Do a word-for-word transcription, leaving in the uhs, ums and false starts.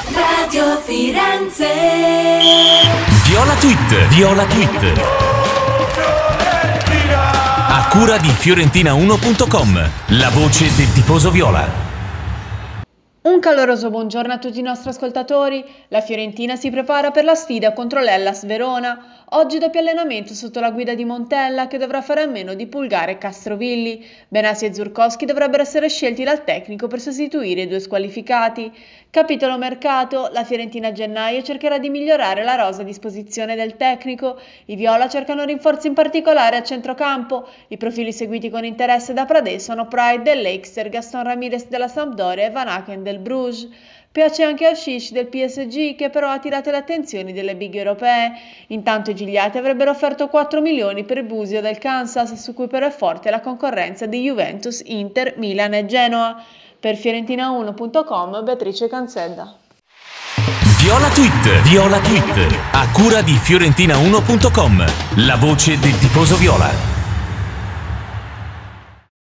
Radio Firenze. Viola Tweet, Viola Tweet. A cura di Fiorentina uno punto com, la voce del tifoso viola. Un caloroso buongiorno a tutti i nostri ascoltatori. La Fiorentina si prepara per la sfida contro l'Hellas Verona. Oggi doppio allenamento sotto la guida di Montella, che dovrà fare a meno di Pulgare e Castrovilli. Benassi e Zurkowski dovrebbero essere scelti dal tecnico per sostituire i due squalificati. Capitolo mercato: la Fiorentina a gennaio cercherà di migliorare la rosa a disposizione del tecnico. I viola cercano rinforzi in particolare a centrocampo. I profili seguiti con interesse da Pradè sono Pride dell'Eixter, Gaston Ramirez della Sampdoria e Van Aken del Bruges. Piace anche Ashish del P S G, che però ha attirato le attenzioni delle big europee. Intanto i Gigliati avrebbero offerto quattro milioni per Busio del Kansas, su cui però è forte la concorrenza di Juventus, Inter, Milan e Genoa. Per Fiorentina uno punto com, Beatrice Canzedda. Viola Tweet, Viola Tweet. A cura di Fiorentina uno punto com, la voce del tifoso viola.